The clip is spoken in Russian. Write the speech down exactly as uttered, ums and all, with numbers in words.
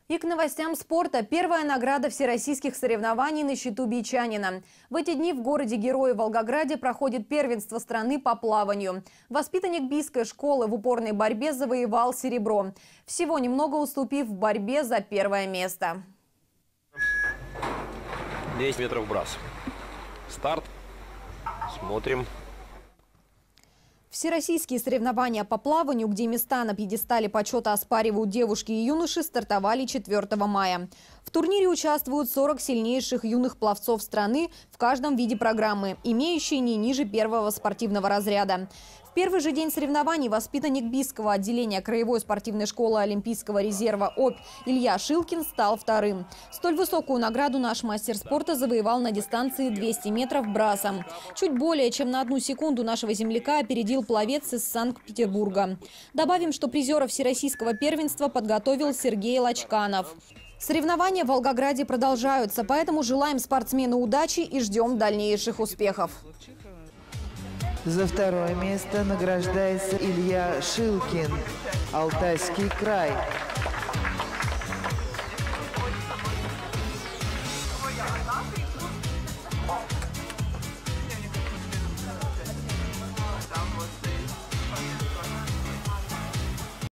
И к новостям спорта. Первая награда всероссийских соревнований на счету бичанина. В эти дни в городе-герое Волгограде проходит первенство страны по плаванию. Воспитанник бийской школы в упорной борьбе завоевал серебро, всего немного уступив в борьбе за первое место. десять метров брас. Старт. Смотрим. Всероссийские соревнования по плаванию, где места на пьедестале почета оспаривают девушки и юноши, стартовали четвёртого мая. В турнире участвуют сорок сильнейших юных пловцов страны в каждом виде программы, имеющие не ниже первого спортивного разряда. В первый же день соревнований воспитанник бийского отделения Краевой спортивной школы Олимпийского резерва «Обь» Илья Шилкин стал вторым. Столь высокую награду наш мастер спорта завоевал на дистанции двести метров брасом. Чуть более чем на одну секунду нашего земляка опередил пловец из Санкт-Петербурга. Добавим, что призера всероссийского первенства подготовил Сергей Лачканов. Соревнования в Волгограде продолжаются, поэтому желаем спортсмену удачи и ждем дальнейших успехов. За второе место награждается Илья Шилкин, Алтайский край.